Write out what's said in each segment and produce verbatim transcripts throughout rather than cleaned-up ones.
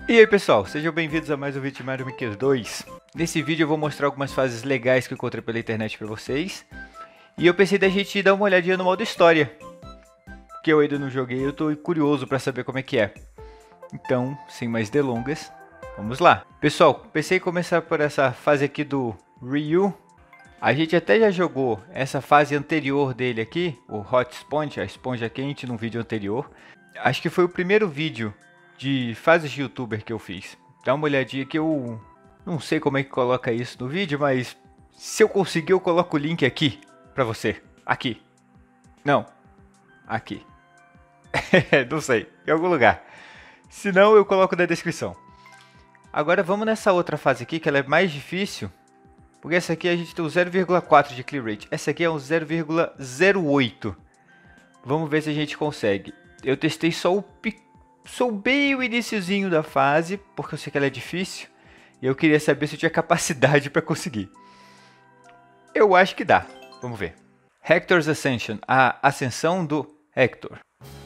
E aí pessoal, sejam bem-vindos a mais um vídeo de Mario Maker dois. Nesse vídeo eu vou mostrar algumas fases legais que eu encontrei pela internet pra vocês. E eu pensei da gente dar uma olhadinha no modo história, que eu ainda não joguei, eu tô curioso pra saber como é que é. Então, sem mais delongas, vamos lá. Pessoal, pensei em começar por essa fase aqui do Ryu. A gente até já jogou essa fase anterior dele aqui, o Hot Sponge, a esponja quente, num vídeo anterior. Acho que foi o primeiro vídeo de fases de youtuber que eu fiz. Dá uma olhadinha que eu não sei como é que coloca isso no vídeo, mas se eu conseguir eu coloco o link aqui pra você. Aqui. Não. Aqui. Não sei. Em algum lugar. Se não, eu coloco na descrição. Agora vamos nessa outra fase aqui, que ela é mais difícil. Porque essa aqui a gente tem o zero vírgula quatro de clear rate. Essa aqui é um zero vírgula zero oito. Vamos ver se a gente consegue. Eu testei só o pequeno. Sou bem o iniciozinho da fase, porque eu sei que ela é difícil. E eu queria saber se eu tinha capacidade para conseguir. Eu acho que dá. Vamos ver. Hector's Ascension. A ascensão do Hector.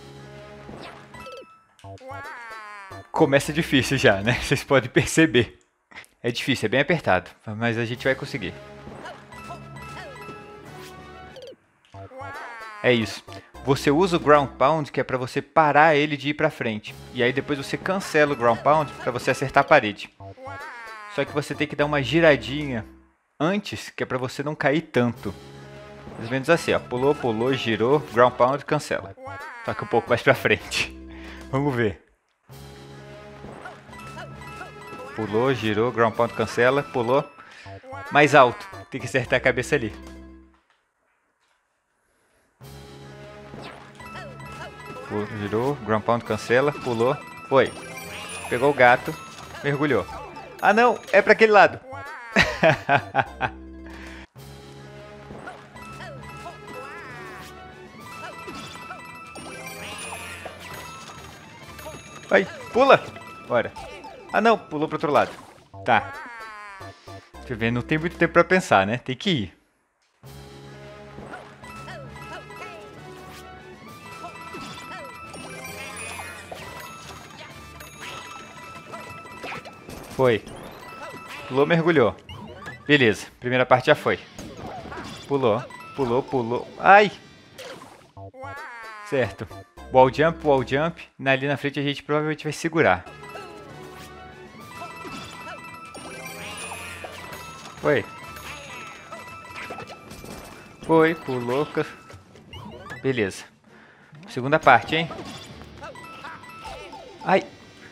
Começa difícil já, né? Vocês podem perceber. É difícil, é bem apertado. Mas a gente vai conseguir. É isso. Você usa o Ground Pound, que é para você parar ele de ir para frente. E aí depois você cancela o Ground Pound para você acertar a parede. Só que você tem que dar uma giradinha antes, que é para você não cair tanto. Mais ou menos assim, ó. Pulou, pulou, girou, Ground Pound, cancela. Só que um pouco mais para frente. Vamos ver. Pulou, girou, Ground Pound, cancela, pulou. Mais alto. Tem que acertar a cabeça ali. Girou, Ground Pound, cancela, pulou, foi. Pegou o gato, mergulhou. Ah não, é pra aquele lado. Vai, pula. Bora. Ah não, pulou pro outro lado. Tá. Deixa eu ver, não tem muito tempo pra pensar, né? Tem que ir. Foi. Pulou, mergulhou. Beleza, primeira parte já foi. Pulou, pulou, pulou. Ai! Certo. Wall jump, wall jump. Ali na frente a gente provavelmente vai segurar. Foi. Foi, pulou. Beleza. Segunda parte, hein? Ai!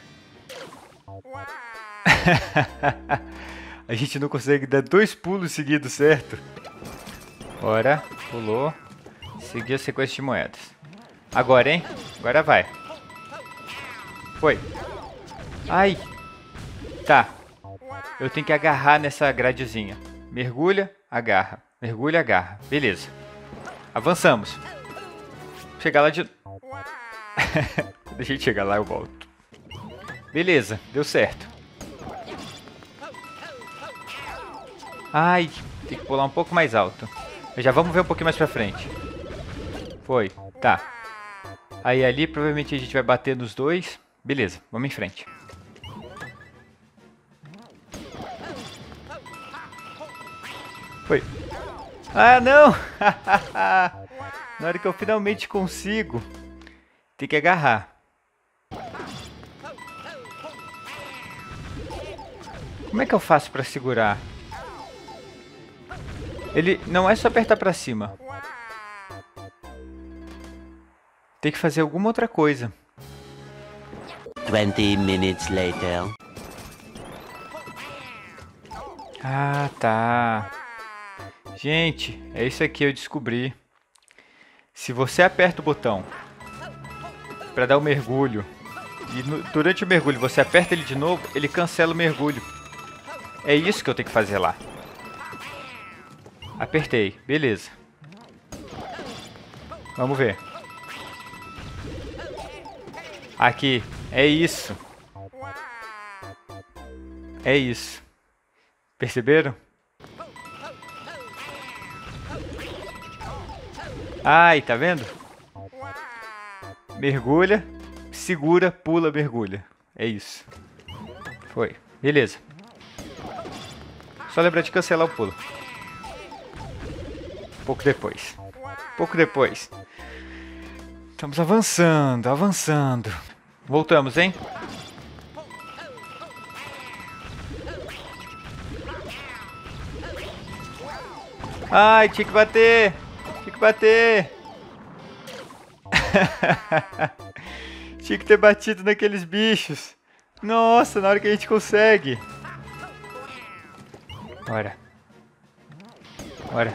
A gente não consegue dar dois pulos seguidos, certo? Bora, pulou. Seguiu a sequência de moedas. Agora, hein? Agora vai. Foi. Ai. Tá. Eu tenho que agarrar nessa gradezinha. Mergulha, agarra. Mergulha, agarra. Beleza. Avançamos. Chegar lá de... Deixa eu chegar lá, eu volto. Beleza, deu certo. Ai, tem que pular um pouco mais alto. Já vamos ver um pouquinho mais pra frente. Foi, tá. Aí ali provavelmente a gente vai bater nos dois. Beleza, vamos em frente. Foi. Ah, não! Na hora que eu finalmente consigo, tem que agarrar. Como é que eu faço pra segurar? Ele não é só apertar pra cima. Tem que fazer alguma outra coisa. twenty minutes later. Ah, tá. Gente, é isso aqui, eu descobri. Se você aperta o botão pra dar o mergulho e no, durante o mergulho você aperta ele de novo, ele cancela o mergulho. É isso que eu tenho que fazer lá. Apertei, beleza. Vamos ver. Aqui, é isso. É isso. Perceberam? Ai, tá vendo? Mergulha, segura, pula, mergulha. É isso. Foi. Beleza. Só lembrar de cancelar o pulo. Pouco depois. Pouco depois. Estamos avançando, avançando. Voltamos, hein? Ai, tinha que bater. Tinha que bater. Tinha que ter batido naqueles bichos. Nossa, na hora que a gente consegue. Bora. Bora.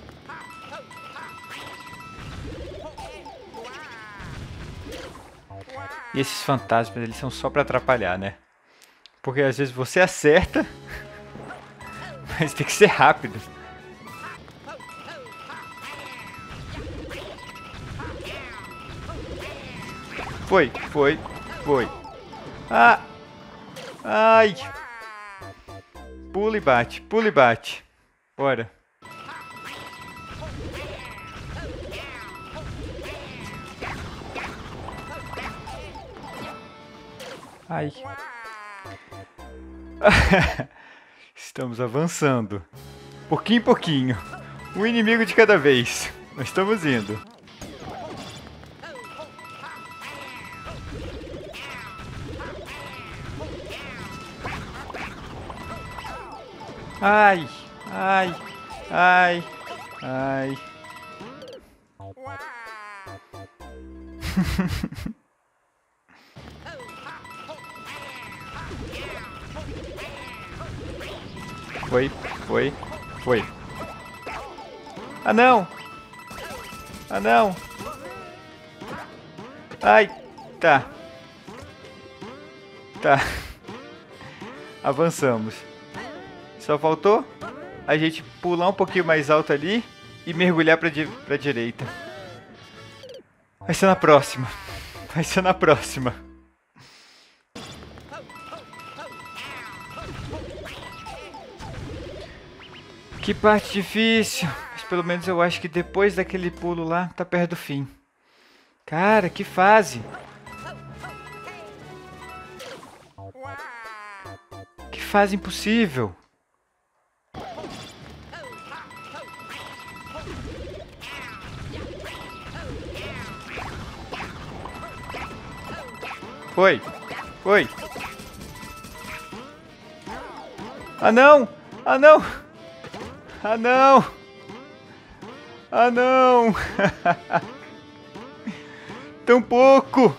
E esses fantasmas, eles são só pra atrapalhar, né? Porque às vezes você acerta, mas tem que ser rápido. Foi, foi, foi. Ah! Ai! Pula e bate, pula e bate. Bora. Ai. Estamos avançando. Pouquinho em pouquinho. Um inimigo de cada vez. Nós estamos indo. Ai, ai, ai, ai. Foi, foi, foi. Ah, não! Ah, não! Ai, tá. Tá. Avançamos. Só faltou a gente pular um pouquinho mais alto ali e mergulhar pra, di pra direita. Vai ser na próxima. Vai ser na próxima. Que parte difícil. Mas pelo menos eu acho que depois daquele pulo lá, tá perto do fim. Cara, que fase. Que fase impossível. Foi, foi. Ah, não! Ah, não! Ah, não! Ah, não! Tão pouco!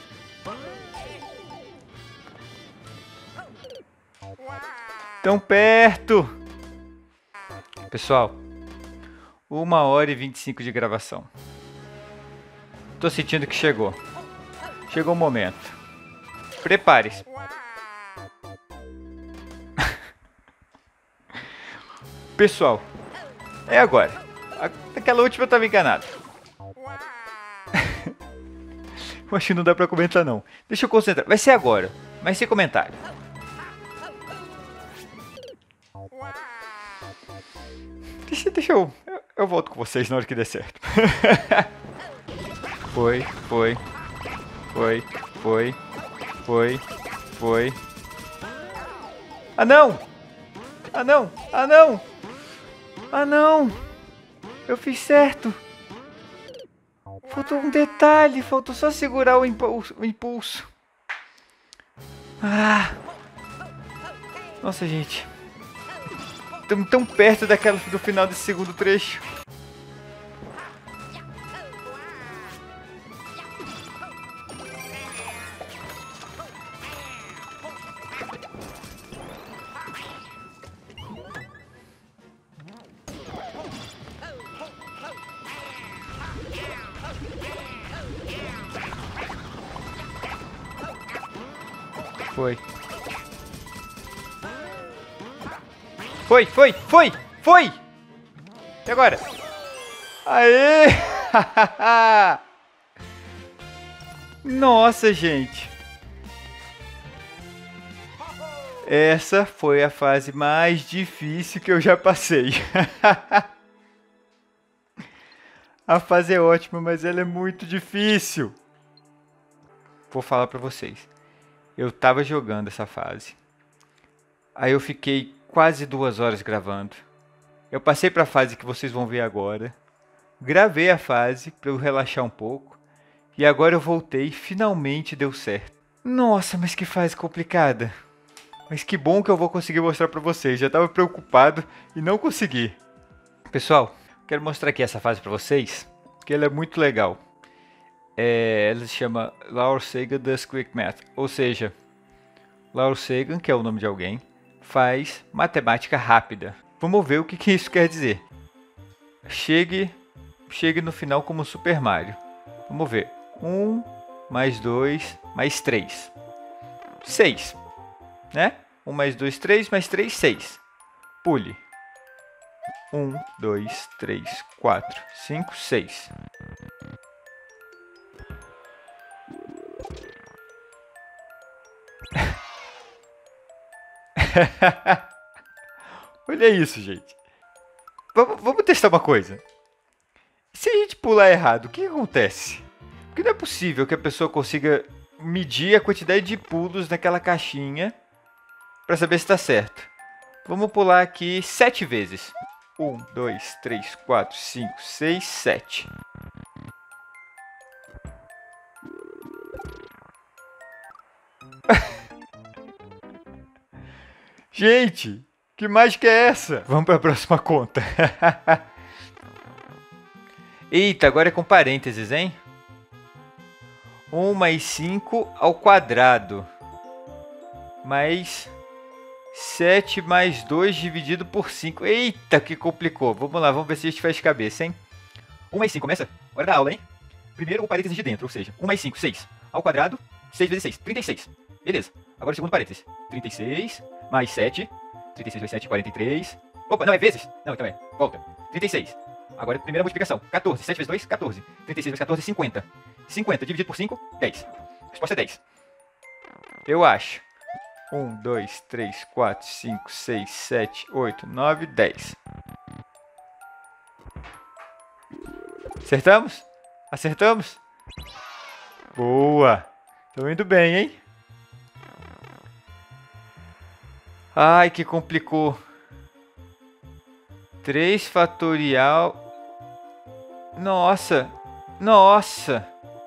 Tão perto! Pessoal, uma hora e vinte e cinco de gravação. Tô sentindo que chegou. Chegou o momento. Prepare-se. Pessoal, é agora. Aquela última eu tava enganado. Eu acho que não dá pra comentar não. Deixa eu concentrar. Vai ser agora. Vai ser comentário. Deixa, deixa eu, eu... Eu volto com vocês na hora que der certo. Foi, foi. Foi, foi. Foi, foi. Ah, não! Ah, não! Ah, não! Ah, não! Eu fiz certo! Faltou um detalhe, faltou só segurar o impulso. O impulso. Ah! Nossa, gente. Estamos tão perto daquela, do final desse segundo trecho. Foi. Foi, foi, foi, foi! E agora? Aê! Nossa, gente. Essa foi a fase mais difícil que eu já passei. A fase é ótima, mas ela é muito difícil. Vou falar pra vocês. Eu tava jogando essa fase. Aí eu fiquei quase duas horas gravando. Eu passei para a fase que vocês vão ver agora. Gravei a fase para eu relaxar um pouco. E agora eu voltei e finalmente deu certo. Nossa, mas que fase complicada. Mas que bom que eu vou conseguir mostrar para vocês. Já estava preocupado e não consegui. Pessoal, quero mostrar aqui essa fase para vocês, que ela é muito legal. É, ela se chama Laura Sagan Does Quick Math, ou seja, Laura Sagan, que é o nome de alguém, faz matemática rápida. Vamos ver o que, que isso quer dizer. Chegue, chegue no final como Super Mario. Vamos ver. um mais dois mais três. seis. Né? um mais dois, três, mais três, seis. Pule. um, dois, três, quatro, cinco, seis. Olha isso, gente. Vamos, vamos testar uma coisa. Se a gente pular errado, o que acontece? Porque não é possível que a pessoa consiga medir a quantidade de pulos naquela caixinha para saber se está certo. Vamos pular aqui sete vezes. um, dois, três, quatro, cinco, seis, sete. Gente, que mágica é essa? Vamos para a próxima conta. Eita, agora é com parênteses, hein? um mais cinco ao quadrado. Mais sete mais dois dividido por cinco. Eita, que complicou. Vamos lá, vamos ver se a gente faz de cabeça, hein? um mais cinco, começa? Hora da aula, hein? Primeiro o parênteses de dentro, ou seja, um mais cinco, seis. Ao quadrado, seis vezes seis, trinta e seis. Beleza. Agora o segundo parênteses. trinta e seis mais sete. trinta e seis mais sete, quarenta e três. Opa, não, é vezes? Não, então é. Volta. trinta e seis. Agora a primeira multiplicação. quatorze. sete vezes dois, quatorze. trinta e seis vezes quatorze, cinquenta. cinquenta dividido por cinco, dez. A resposta é dez. Eu acho. um, dois, três, quatro, cinco, seis, sete, oito, nove, dez. Acertamos? Acertamos? Boa! Tô indo bem, hein? Ai, que complicou. três fatorial... Nossa! Nossa!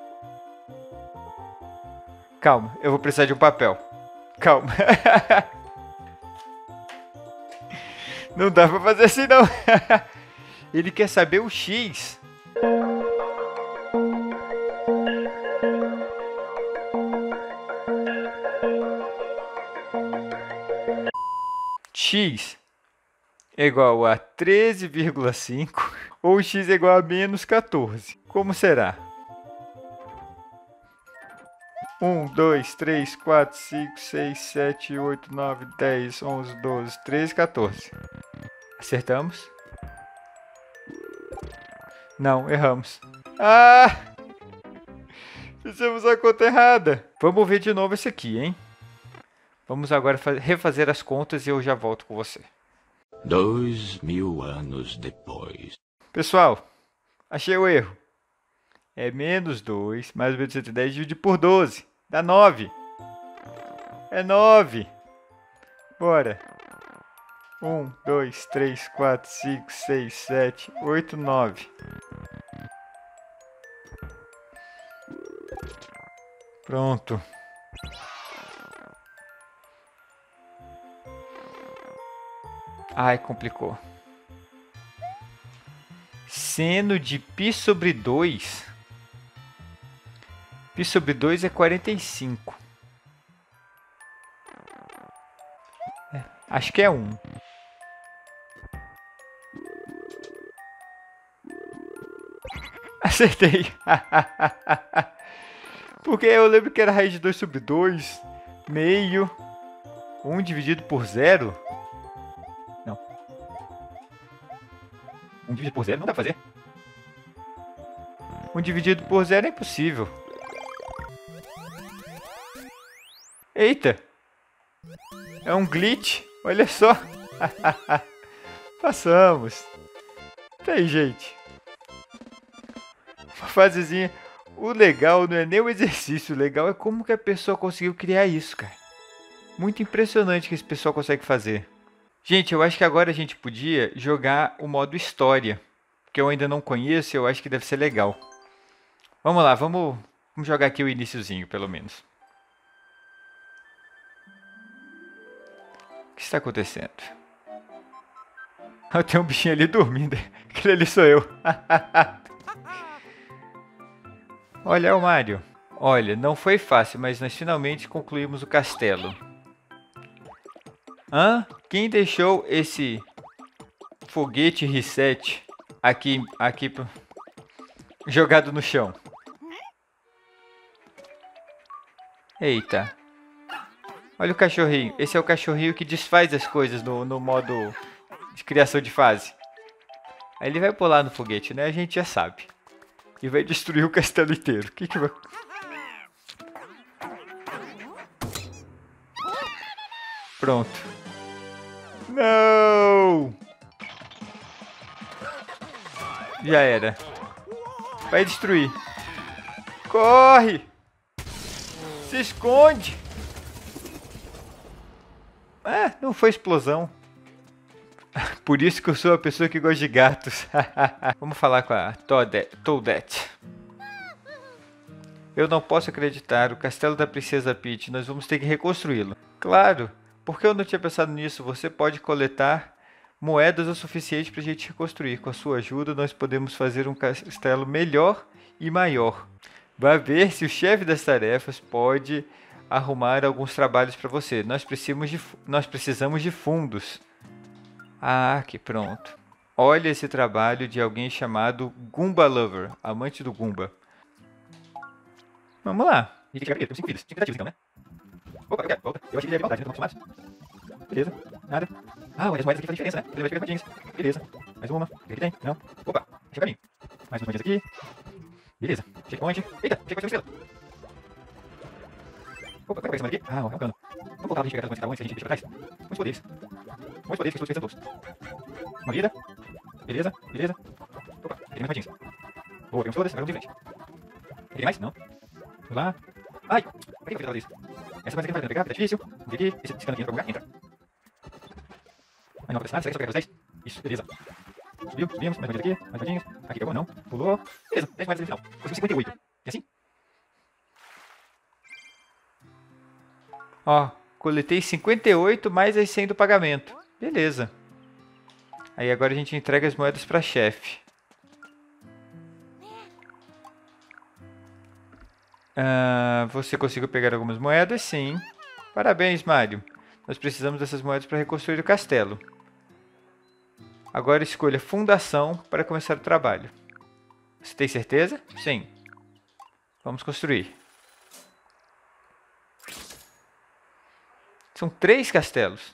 Calma, eu vou precisar de um papel. Calma. Não dá pra fazer assim, não. Ele quer saber o X. X é igual a treze vírgula cinco ou x é igual a menos quatorze. Como será? um, dois, três, quatro, cinco, seis, sete, oito, nove, dez, onze, doze, treze, quatorze. Acertamos? Não, erramos. Ah! Fizemos a conta errada. Vamos ver de novo esse aqui, hein? Vamos agora refazer as contas e eu já volto com você. Dois mil anos depois. Pessoal, achei o erro. É menos dois mais menos cento e dez dividido por doze. Dá nove. É nove. Bora. um, dois, três, quatro, cinco, seis, sete, oito, nove. Pronto. Ai, complicou. Seno de π sobre dois. π sobre dois é quarenta e cinco. É, acho que é um. Acertei. Porque eu lembro que era raiz de dois sobre dois, meio, um dividido por zero. Não. um dividido por zero não dá pra fazer. um dividido por zero é impossível. Eita! É um glitch, olha só. Passamos. Tá aí, gente. Uma fasezinha. O legal não é nem o exercício, o legal é como que a pessoa conseguiu criar isso, cara. Muito impressionante o que esse pessoal consegue fazer. Gente, eu acho que agora a gente podia jogar o modo história, que eu ainda não conheço e eu acho que deve ser legal. Vamos lá, vamos, vamos jogar aqui o iniciozinho, pelo menos. O que está acontecendo? Eu tenho um bichinho ali dormindo. Aquele ali sou eu. Olha, é o Mario. Olha, não foi fácil, mas nós finalmente concluímos o castelo. Hã? Quem deixou esse foguete reset aqui, aqui jogado no chão? Eita. Olha o cachorrinho. Esse é o cachorrinho que desfaz as coisas no, no modo de criação de fase. Aí ele vai pular no foguete, né? A gente já sabe. E vai destruir o castelo inteiro. O que que vai... Pronto. Não! Já era. Vai destruir. Corre! Se esconde! Ah, não foi explosão. Por isso que eu sou a pessoa que gosta de gatos. Vamos falar com a Toadette. Eu não posso acreditar. O castelo da Princesa Peach. Nós vamos ter que reconstruí-lo. Claro. Porque eu não tinha pensado nisso. Você pode coletar moedas o suficiente para a gente reconstruir. Com a sua ajuda, nós podemos fazer um castelo melhor e maior. Vá ver se o chefe das tarefas pode arrumar alguns trabalhos para você. Nós precisamos de, nós precisamos de fundos. Ah, que pronto. Olha esse trabalho de alguém chamado Goomba Lover, amante do Goomba. Vamos lá. E tem que chegar primeiro, temos cinco vidas. cinco tentativas então, né? Opa, eu quero, volta. Eu achei que ele ia voltar, já estamos acostumados. Beleza, nada. Ah, olha, as moedas aqui fazem diferença, né? Ele vai pegar as moedinhas. Beleza. Mais uma. O que tem? Não. Opa, achei o caminho. Mais umas moedinhas aqui. Beleza. Checkpoint. Eita, checkpoint de estrela. Opa, como é que vai essa moeda aqui? Ah, é um cano. Vamos voltar pra gente pegar as moedas de cada um antes que a gente deixa pra trás. Muitos poderes. Muitos poderes que eu estou esquecendo todos. Uma vida. Beleza, beleza. Opa, tem mais moedinhas. Boa, pegamos todas, agora vamos em frente. Tem mais? Não. Vamos lá. Ai, por que eu fiz fazer isso? Essa coisa aqui não vai pegar, porque tá difícil. Vamos ver aqui. Esse, esse cano aqui entra pra algum lugar? Entra. Mais nova nada, será que só pega os dez? Isso, beleza. Subiu, subimos, mais moedinhas aqui, mais moedinhas. Aqui pegou, não. Pulou. Beleza, dez moedas no final. Conseguimos cinquenta e oito. E assim? Ó, coletei cinquenta e oito mais as cem do pagamento. Beleza. Aí agora a gente entrega as moedas para chefe. Ah, você conseguiu pegar algumas moedas? Sim. Parabéns, Mario. Nós precisamos dessas moedas para reconstruir o castelo. Agora escolha fundação para começar o trabalho. Você tem certeza? Sim. Vamos construir. São três castelos.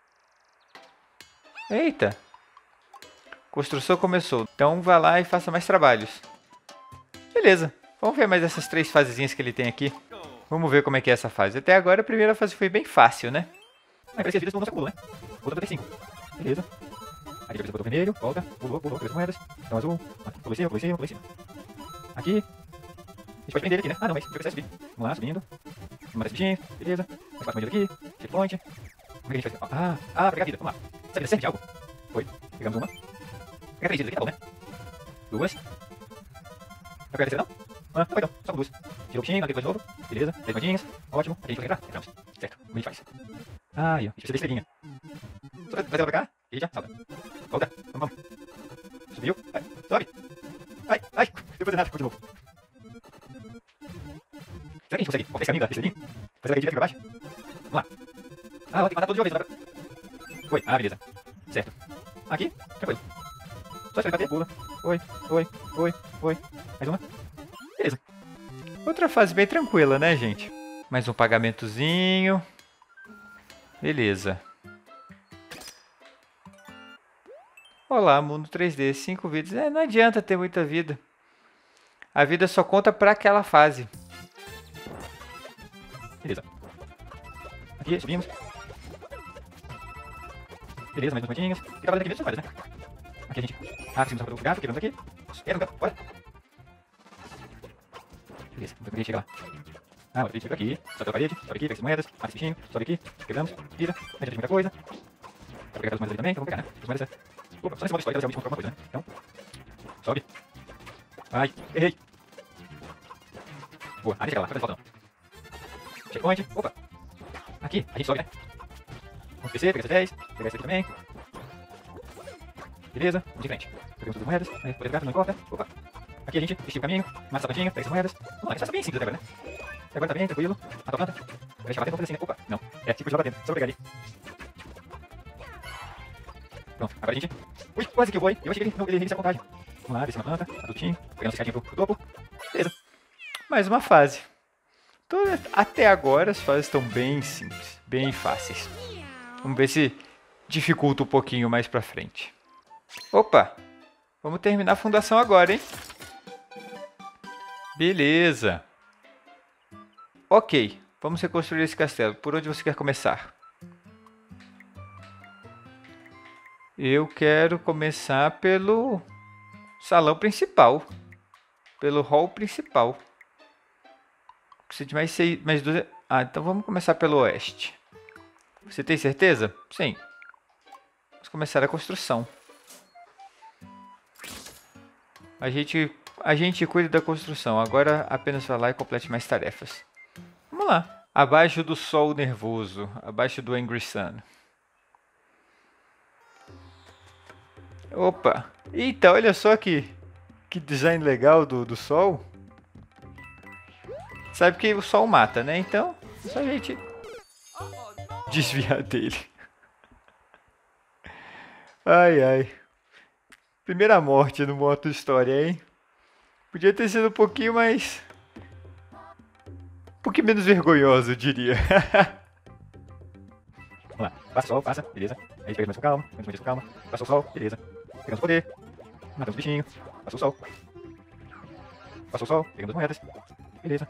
Eita. Construção começou. Então vá lá e faça mais trabalhos. Beleza. Vamos ver mais essas três fasezinhas que ele tem aqui. Vamos ver como é que é essa fase. Até agora a primeira fase foi bem fácil, né? Ah, parece que as vidas vão no nosso acúmulo, né? Volta pra ter cinco. Beleza. Aqui depois botou vermelho. Volta. Pulou, pulou. Pegou as moedas. Então azul. Pulou em cima, pulou em cima, pulou em cima. Aqui. A gente pode prender ele aqui, né? Ah, não, mas vai subir. Vamos lá, subindo. Uma das bichinhas. Beleza. Mais quatro moedas aqui. Checkpoint. Como é que a gente faz? Ah, ah, pra pegar a vida. Vamos lá. Essa vida serve de algo? Foi. Pegamos uma. Pega três vidas aqui, tá bom, né? Duas. Vai pegar a terceira, não? Ah, não vai não. Só com duas. Tirou o bichinho, depois de novo. Beleza. Dez moedinhas. Ótimo. Aqui a gente vai entrar? Entramos. Certo. Como a gente faz? Ah, aí, ó. A gente precisa da estrelinha. Só vai ela pra cá. E já salta. Volta. Vamos, vamos. Subiu. Vai. Sobe. Ai, ai. Deu pra fazer nada. Ficou de novo. Será que a gente consegue cortar esse caminho da estrelinha? Fazer ela cair direto pra baixo? Vamos lá. Ah, ó, tem que matar todos de uma vez. Foi. Ah, beleza. Certo. Aqui. Tranquilo. Só esperar bater. Pula. Foi. Foi. Foi. Foi. Mais uma. Beleza. Outra fase bem tranquila, né, gente? Mais um pagamentozinho. Beleza. Olá, mundo três D. cinco vidas. É, não adianta ter muita vida. A vida só conta pra aquela fase. Beleza. Aqui, subimos. Beleza, mais umas moedinhas. Fica valendo aqui mesmo, né? Aqui a gente... Ah, conseguimos o gato, quebramos aqui. Entra no gato, bora. Beleza, vamos ver como a gente chega lá. Ah, outra fica aqui. Sobe pela parede. Sobe aqui, pega as moedas. Mata esse bichinho. Sobe aqui. Quebramos. Vira. A gente tem muita coisa. Dá pra pegar aquelas moedas ali também, então vamos pegar, né? As moedas é... Opa, só nesse modo história elas realmente vão alguma coisa, né? Então... Sobe. Ai, errei. Boa. Ah, deixa ela lá. Não falta não. Checkpoint. Opa. Aqui, a gente sobe, né? Vamos descer, pegar essa dez. Pegar essa aqui também. Beleza, vamos de frente. Pegamos todas as moedas. Aí, poder gato, não importa. Opa. Aqui a gente estica o caminho. Mata essa plantinha, pega essas moedas. Vamos lá, isso tá bem simples até agora, né? Até agora tá bem, tranquilo. Mata a planta. Vai deixar bater, vamos fazer assim, né? Opa, não. É, tipo, joga dentro. Só pra pegar ali. Pronto, agora a gente... Ui, quase que eu vou, hein? Eu achei que ele não ele inicia a contagem. Vamos lá, descendo a planta, adultinho, pegando esse cadinho pro, pro topo. Beleza. Mais uma fase. Toda, até agora as fases estão bem simples, bem fáceis. Vamos ver se dificulta um pouquinho mais pra frente. Opa! Vamos terminar a fundação agora, hein? Beleza. Ok, vamos reconstruir esse castelo. Por onde você quer começar? Eu quero começar pelo salão principal. Pelo hall principal. Precisa de mais seis, mais duas... Ah, então vamos começar pelo oeste. Você tem certeza? Sim. Vamos começar a construção. A gente, a gente cuida da construção. Agora apenas vá lá e complete mais tarefas. Vamos lá. Abaixo do sol nervoso. Abaixo do Angry Sun. Opa! Eita, olha só que, que design legal do, do sol. Sabe que o sol mata, né? Então, é só a gente desviar dele. Ai, ai. Primeira morte no modo história, hein? Podia ter sido um pouquinho mais... Um pouquinho menos vergonhoso, eu diria. Vamos lá. Passa o sol, passa. Beleza. Aí pega mais com calma. Pega mais com calma. Passa o sol. Beleza. Pegamos o poder. Matamos o bichinho. Passa o sol. Passa o sol. Pegamos as moedas. Beleza.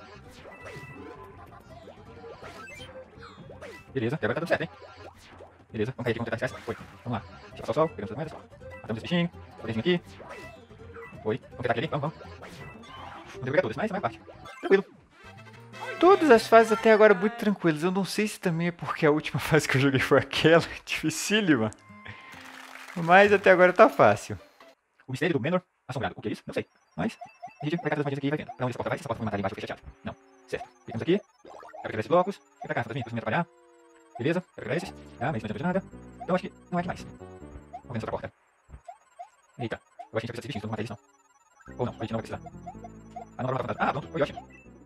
Beleza. E agora tá tudo certo, hein? Beleza. Vamos cair aqui, vamos tentar descer. Foi. Vamos lá. Deixa passar o sol. Pegamos as moedas. Matamos esse bichinho. Poderzinho aqui. Foi. Vamos tentar aqui ali. Vamos, vamos. Não deu pegar todas, mas vai parte. Tranquilo. Todas as fases até agora muito tranquilas. Eu não sei se também é porque a última fase que eu joguei foi aquela. Dificílima. Mas até agora tá fácil. O mistério do Menor assombrado. O que é isso? Não sei. Mas a gente vai cada das moedinhas aqui e vai vendo. Pra onde essa porta vai? Se essa porta vai matar ali embaixo, eu fiquei chateado. Não. Certo. Clicamos aqui. Vai pegar esses blocos. Vem pra cá, fantasminha, pra me atrapalhar. Beleza. Vai pegar esses. Ah, mas isso não adianta de nada. Então acho que não é demais. Vamos ver essa outra porta. Eita. Eu acho que a gente vai precisar desse bichinho, então não matei eles não. Ou não, a gente não vai precisar. Ah, não, não, não, não. Ah, pronto. Foi Yoshi.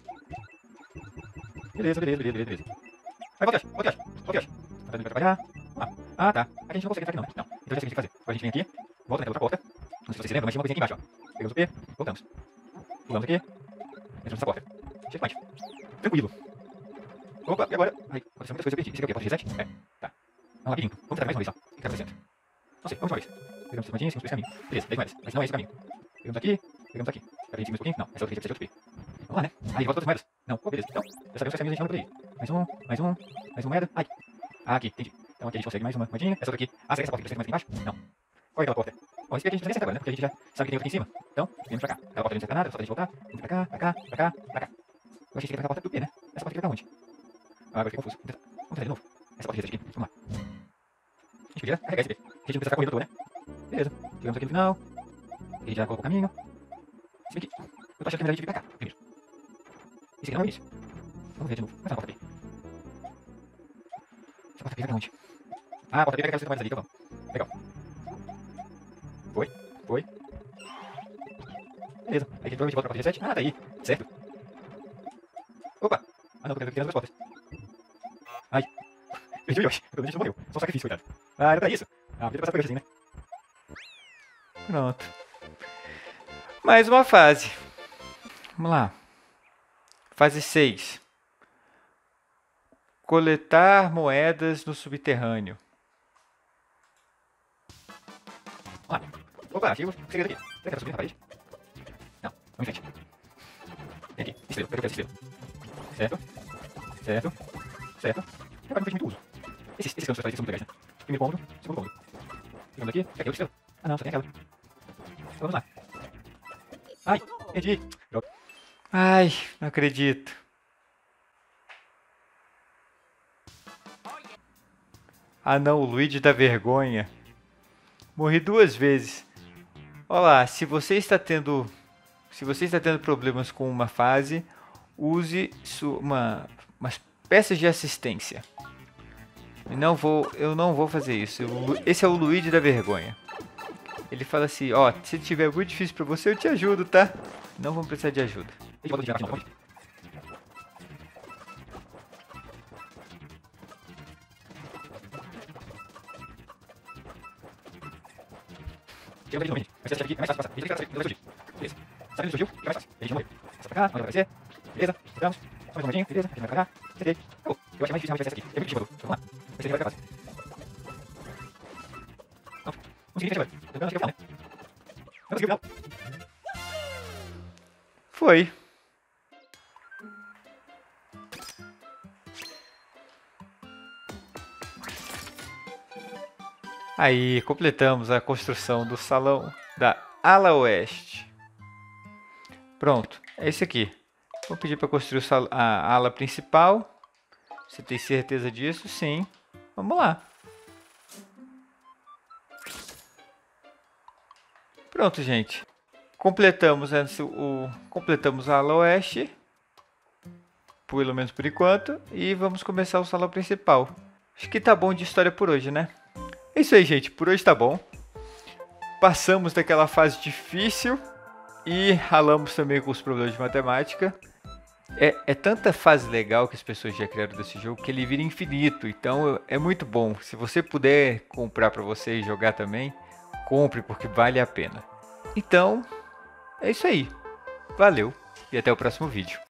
Beleza, beleza, beleza, beleza. Vai, volta, Yoshi. Volta, Yoshi. Volta, Yoshi. Tá vai atrapalhar. Ah, ah, tá. Aqui a gente não consegue entrar aqui não. Não. Então já sei o que a gente tem que fazer. Agora a gente vem aqui. Volta naquela outra porta. Não sei se vocês se lembram, mas tinha uma coisinha aqui embaixo, ó. Pegamos o P. Voltamos. Pulamos aqui. Entramos nessa porta. Checkpoint. Tranquilo. Opa, e agora? Ai, aconteceu muitas coisas, eu perdi. Esse aqui é o quê? Porta reset? É. Tá. É um labirinto. Vamos tentar mais uma vez, ó. O que tá acontecendo? Não sei, vamos uma vez. Pegamos as moedinhas, seguimos por esse caminho. Beleza, dez moedas. Mas não é esse o caminho. Pegamos aqui, pegamos aqui. Agora a gente seguimos um pouquinho. Não, essa outra aqui precisa de outro P. Vamos lá, né? Aí, volta todas as moedas. Não, oh, beleza. Então, dessa vez os caminhos a gente anda por aí. Mais um, mais um, mais uma moeda. Ai. Ah, aqui, entendi. Então aqui a gente consegue mais uma moedinha. Essa outra aqui. Ah, será que essa porta aqui precisa mais aqui embaixo? Não. Qual é aquela porta? Bom, esse aqui a gente não acerta agora, né? Porque a gente já sabe que tem outra aqui em cima. Então, viemos pra cá. Aquela porta não acerta nada, só pra gente voltar. Vamos pra cá, pra cá, pra cá, pra cá. Eu achei que era aquela porta do P, né? Essa porta aqui vai pra onde? Ah, agora fiquei confuso. Vamos tentar, vamos tentar de novo. Essa porta aqui, vamos lá. A gente podia carregar esse P. A gente não precisa ficar correndo à toa, né? Beleza. Chegamos aqui no final. A gente já colocou o caminho. Se bem que eu tô achando que é melhor a gente vir pra cá primeiro. Esse aqui não é o início. Vamos ver de novo. Mais uma porta aqui. Essa porta aqui vai pra onde? Ah, a porta aqui pega aquelas moedas ali, então vamos. Legal. Foi, foi. Beleza. Aí a gente provavelmente volta pra porta dezessete. Ah, tá aí. Certo. Opa. Ah não, porque tem as duas portas. Ai. Perdi o Yoshi. Pelo menos não morreu. Só um sacrifício, coitado. Ah, era pra isso. Ah, podia passar pra Yoshizinho, né? Pronto. Mais uma fase. Vamos lá. Fase seis. Coletar moedas no subterrâneo. Vamos lá. Opa, achei o segredo aqui. Será que era subir na parede? Não, vamos em frente. Vem aqui, estrela, pega essa estrela. Certo, certo, certo. Agora não fez muito uso. Esses, esses cantos aqui são muito legais, né? Primeiro ponto, segundo ponto. Chegamos aqui, pega outra estrela. Ah não, só tem aquela. Então vamos lá. Ai, perdi. Droga. Ai, não acredito. Ah não, o Luigi da vergonha. Morri duas vezes. Olá, se você está tendo... Se você está tendo problemas com uma fase, use uma, umas peças de assistência. Eu não vou, eu não vou fazer isso. Esse é o Luigi da vergonha. Ele fala assim, ó, oh, se tiver muito difícil pra você, eu te ajudo, tá? Não vamos precisar de ajuda. Beleza. Surgiu, fica mais fácil. Ele morreu. Passa pra cá, onde vai aparecer. Beleza, chegamos. Só mais um momentinho, beleza. Ele vai pra cá. Acertei. Acabou. Eu acho que é mais difícil realmente essa aqui. É muito difícil, vamos lá. Vai ser vai ficar fácil. Não, consegui fechar agora. Eu não consegui o final, né? Não consegui o final. Foi. Aí, completamos a construção do salão da ala oeste. Pronto, é isso aqui. Vou pedir para construir a ala principal. Você tem certeza disso? Sim. Vamos lá. Pronto, gente. Completamos, o, completamos a ala oeste. Pelo menos por enquanto. E vamos começar o salão principal. Acho que tá bom de história por hoje, né? É isso aí, gente. Por hoje tá bom. Passamos daquela fase difícil. E ralamos também com os problemas de matemática. É, é tanta fase legal que as pessoas já criaram desse jogo que ele vira infinito. Então é muito bom. Se você puder comprar para você e jogar também, compre porque vale a pena. Então, é isso aí. Valeu e até o próximo vídeo.